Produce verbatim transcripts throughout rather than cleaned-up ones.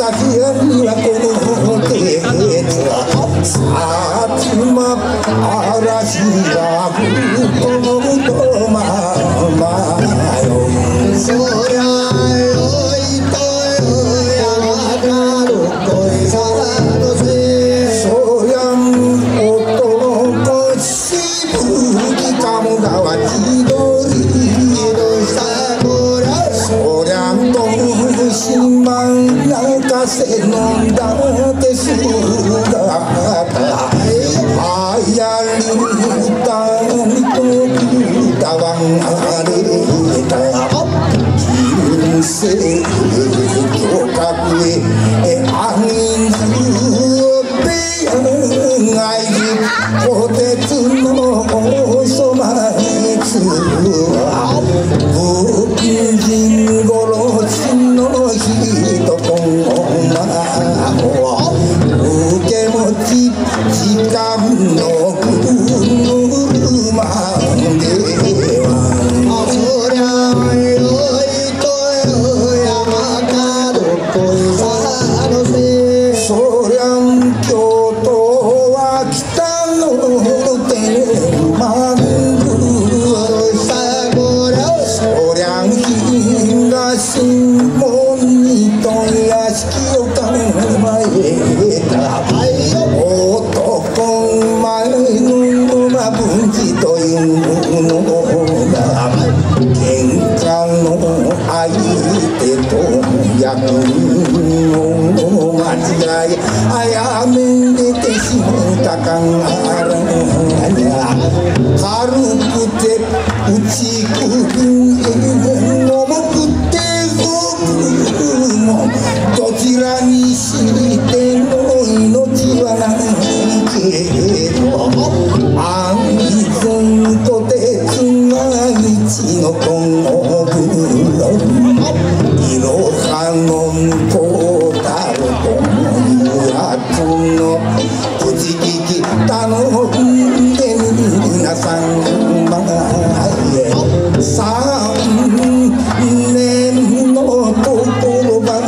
昔にはこの手さつま嵐が吹くとままよそりゃよいとよ山かる恋さのせそりゃん男しぶきかもがわ千鳥そりゃんとしまんなんかせのんだってすがあやりたんとくだわんあれた人生とかくえあんずべやんあいじこてつのおそまいつは人殺しの人と女を受け持ち時間の車ではそりゃよいとよ山かどこいさのせそりゃ京都は北の天満宮さごりゃそりゃ東門に問屋敷を構えた男前のま文治というのが喧嘩の相手と役の間違いあやめ出てしまったかがらにゃ軽くて打ち首重くてどちらにしても命はないけど安全と鉄が一のこぶいろはのこだろというやつのくじきき頼んで皆さんまえ三年のところば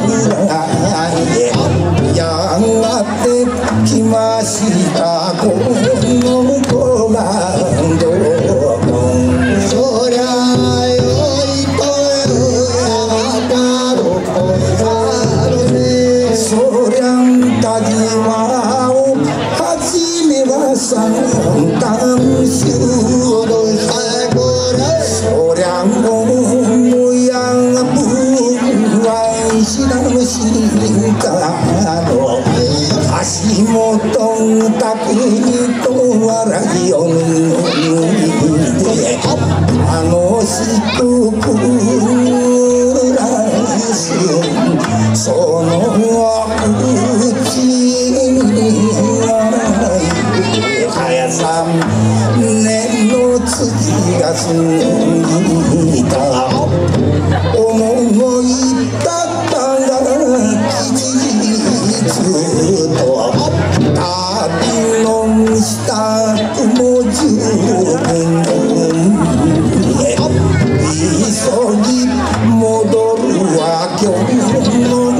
やがて来ましたこの子がどこそりゃよいとよ山かどこさのせそりゃんたじまをはじめは三段衆さこらそりゃんもやがぶわいしらのしかの足元たくにと笑いを抜いて楽しく暮らすそのうちに早さ年の月が過ぎた思い立ったが吉日と旅の支度も十分急ぎ戻るは今日の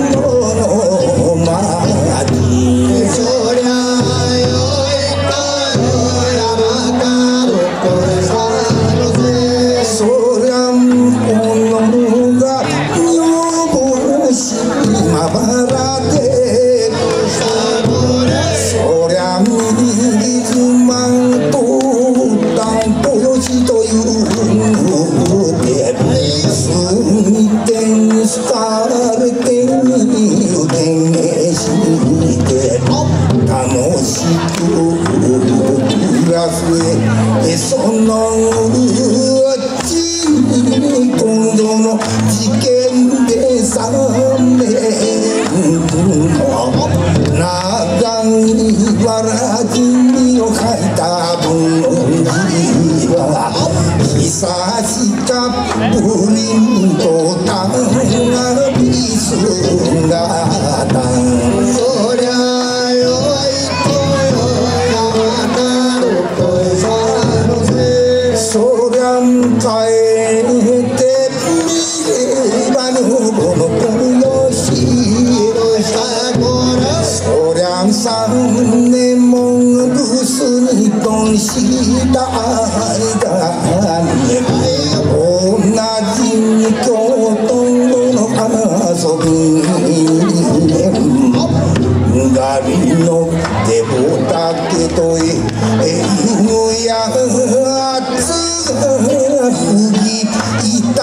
町そりゃよいとよ山かどこさのせそりゃおのが女房しまばらでそりゃ水まんと担当しというで寸転したれて入店して楽しく暮らすへそのうちに今度の事件で三年の長いわらじを書いた文字は久しかぶりとたがびすがたそりゃよいとよ山かどこさのせそりゃん帰ってみればのこのこよしろ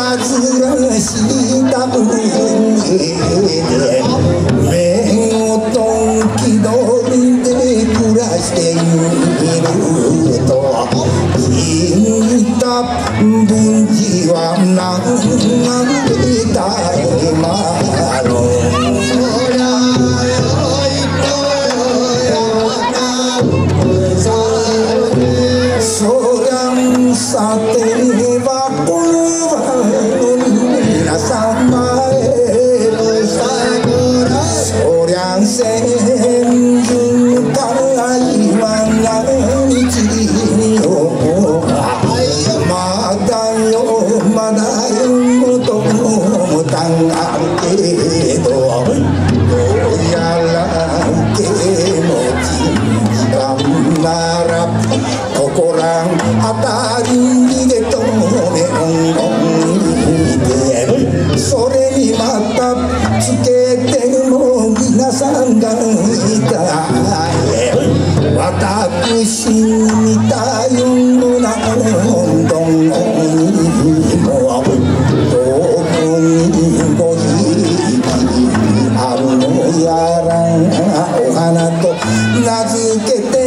煩わした上で目をとん気取りで暮らしていると聞いた文字はなんでだいまろそりゃよいとそりゃさてはこの場の皆様へそりゃ先人から言わない日よまだよまだよともたんあるけどどうやら気持ちがんならここらあたりでとめんでそれにまたつけても皆さんがいた私みたようなどんにもどこにもいあるのやらお花と名付けて